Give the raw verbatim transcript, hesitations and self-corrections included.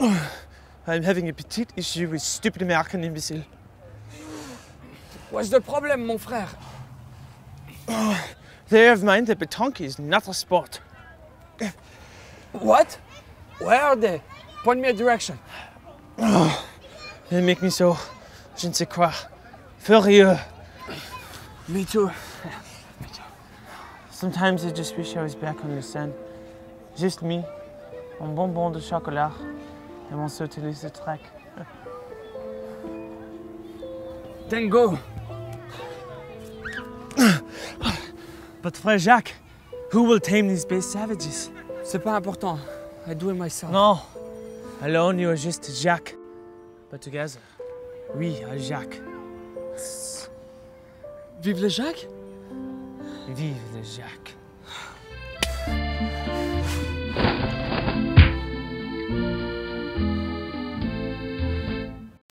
I'm having a petite issue with stupid American imbecile. What's the problem, mon frère? They have mind that pétanque is not a sport. What? Where are they? Point me a direction. They make me so, je ne sais quoi, furieux. Me too. Sometimes I just wish I was back on the sand. Just me, mon bonbon de chocolat et mon sautilus de trek. Then go. But frère Jacques, who will tame these base savages? C'est pas important. I do it myself. No, alone you are just Jacques. But together, we are Jacques. Vive le Jacques? Vive le Jacques.